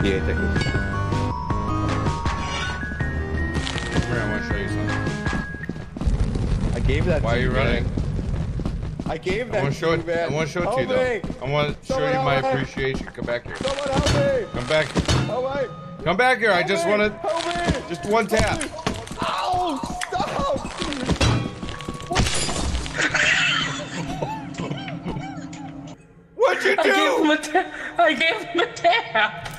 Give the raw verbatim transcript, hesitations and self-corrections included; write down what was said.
Yeah, take it. Here, I want to show you something. I gave that Why to are you you, running? man. I gave that I want to show to it. you, man. I want to show it to you, Help though. me. I want to show Someone you my help me. appreciation. Come back here. Someone help me. Come back. Oh, wait. Come back here. I Help just me. want to. Help me. Just one tap. Ow! Stop! What'd you do? I gave him a tap. I gave him a tap.